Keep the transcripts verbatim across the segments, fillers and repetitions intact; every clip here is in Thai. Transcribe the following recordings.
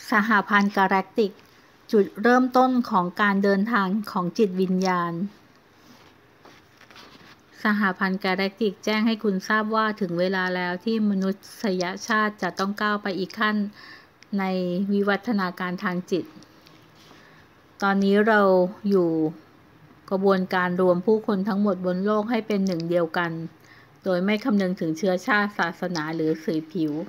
สหพันธ์กาแล็กติกจุดเริ่มต้นของการเดินทางของจิตวิญญาณสหพันธ์กาแล็กติกแจ้งให้คุณทราบว่าถึงเวลาแล้วที่มนุษยชาติจะต้องก้าวไปอีกขั้นในวิวัฒนาการทางจิตตอนนี้เราอยู่กระบวนการรวมผู้คนทั้งหมดบนโลกให้เป็นหนึ่งเดียวกันโดยไม่คำนึงถึงเชื้อชาติศาสนาหรือสีผิว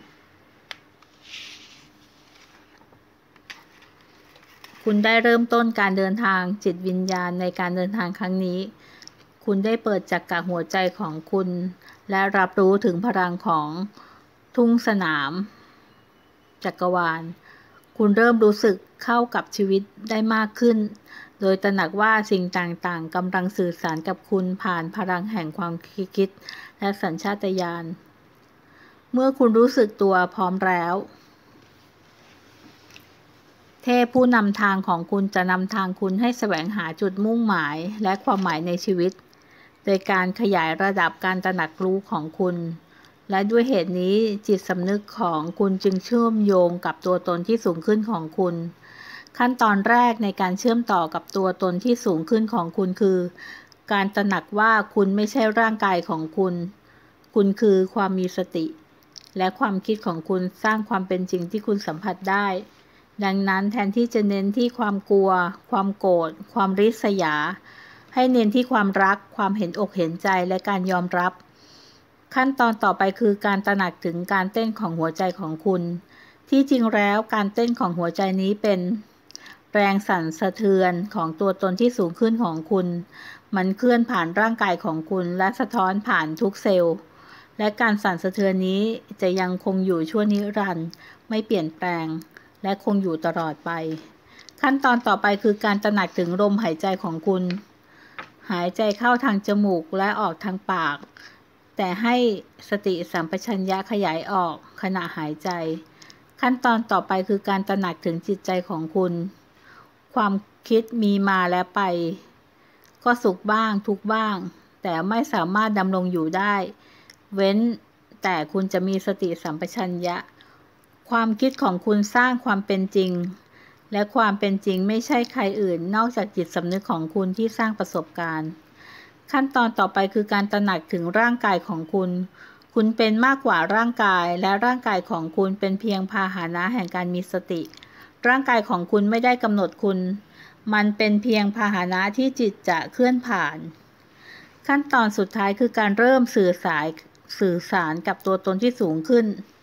คุณได้เริ่มต้นการเดินทางจิตวิญญาณในการเดินทางครั้งนี้คุณได้เปิดจักระหัวใจของคุณและรับรู้ถึงพลังของทุ่งสนามจักรวาลคุณเริ่มรู้สึกเข้ากับชีวิตได้มากขึ้นโดยตระหนักว่าสิ่งต่างๆกำลังสื่อสารกับคุณผ่านพลังแห่งความคิดและสัญชาตญาณเมื่อคุณรู้สึกตัวพร้อมแล้วเทพผู้นำทางของคุณจะนำทางคุณให้แสวงหาจุดมุ่งหมายและความหมายในชีวิตโดยการขยายระดับการตระหนักรู้ของคุณและด้วยเหตุนี้จิตสำนึกของคุณจึงเชื่อมโยงกับตัวตนที่สูงขึ้นของคุณขั้นตอนแรกในการเชื่อมต่อกับตัวตนที่สูงขึ้นของคุณคือการตระหนักว่าคุณไม่ใช่ร่างกายของคุณคุณคือความมีสติและความคิดของคุณสร้างความเป็นจริงที่คุณสัมผัสได้ดังนั้นแทนที่จะเน้นที่ความกลัวความโกรธความริษยาให้เน้นที่ความรักความเห็นอกเห็นใจและการยอมรับขั้นตอนต่อไปคือการตระหนักถึงการเต้นของหัวใจของคุณที่จริงแล้วการเต้นของหัวใจนี้เป็นแรงสั่นสะเทือนของตัวตนที่สูงขึ้นของคุณมันเคลื่อนผ่านร่างกายของคุณและสะท้อนผ่านทุกเซลล์และการสั่นสะเทือนนี้จะยังคงอยู่ชั่วนิรันดร์ไม่เปลี่ยนแปลงและคงอยู่ตลอดไปขั้นตอนต่อไปคือการตระหนักถึงลมหายใจของคุณหายใจเข้าทางจมูกและออกทางปากแต่ให้สติสัมปชัญญะขยายออกขณะหายใจขั้นตอนต่อไปคือการตระหนักถึงจิตใจของคุณความคิดมีมาและไปก็สุขบ้างทุกข์บ้างแต่ไม่สามารถดำรงอยู่ได้เว้นแต่คุณจะมีสติสัมปชัญญะความคิดของคุณสร้างความเป็นจริงและความเป็นจริงไม่ใช่ใครอื่นนอกจากจิตสำนึกของคุณที่สร้างประสบการณ์ขั้นตอนต่อไปคือการตระหนักถึงร่างกายของคุณคุณเป็นมากกว่าร่างกายและร่างกายของคุณเป็นเพียงพาหนะแห่งการมีสติร่างกายของคุณไม่ได้กำหนดคุณมันเป็นเพียงพาหนะที่จิตจะเคลื่อนผ่านขั้นตอนสุดท้ายคือการเริ่มสื่อสารสื่อสารกับตัวตนที่สูงขึ้น